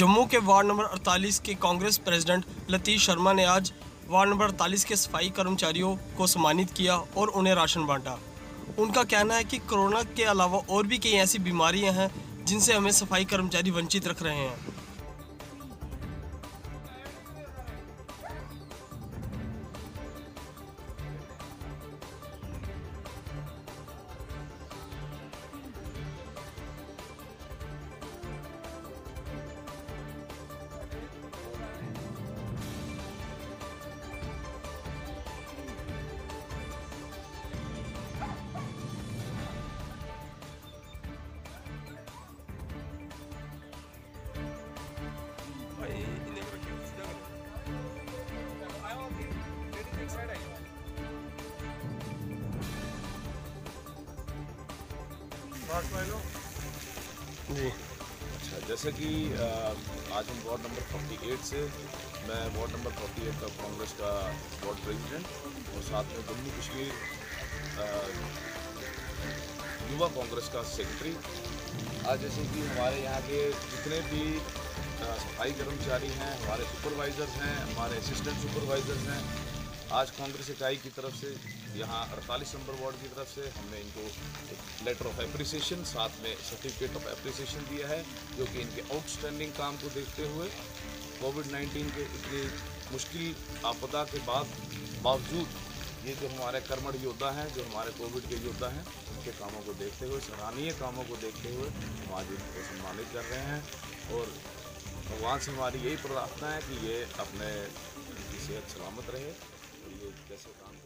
जम्मू के ward number 48 के Congress president लतीफ़ शर्मा ने आज वार्ड नंबर 48 के सफाई कर्मचारियों को सम्मानित किया और उन्हें राशन बांटा। उनका कहना है कि कोरोना के अलावा और भी कई ऐसी बीमारियां हैं जिनसे हमें सफाई कर्मचारी वंचित रख रहे हैं। जी अच्छा, जैसे कि आज हम वार्ड नंबर 48 से, मैं वार्ड नंबर 48 का कांग्रेस का वार्ड प्रेसिडेंट और साथ में जम्मू कश्मीर युवा कांग्रेस का सेक्रेटरी। आज जैसे कि हमारे यहाँ के जितने भी सफाई कर्मचारी हैं, हमारे सुपरवाइज़र्स हैं, हमारे असिस्टेंट सुपरवाइज़र्स हैं, आज कांग्रेस इकाई की तरफ से यहाँ 48 नंबर वार्ड की तरफ से हमने इनको एक लेटर ऑफ एप्रिसिएशन साथ में सर्टिफिकेट ऑफ एप्रिसिएशन दिया है, जो कि इनके आउटस्टैंडिंग काम को देखते हुए कोविड-19 के इतनी मुश्किल आपदा के बावजूद ये जो हमारे कर्मठ योद्धा हैं, जो हमारे कोविड के योद्धा हैं, उनके कामों को देखते हुए, सराहनीय कामों को देखते हुए हम आज इनको सम्मानित कर रहे हैं। और भगवान से हमारी यही प्रार्थना है कि ये अपने सेहत सलामत रहे और ये कैसे काम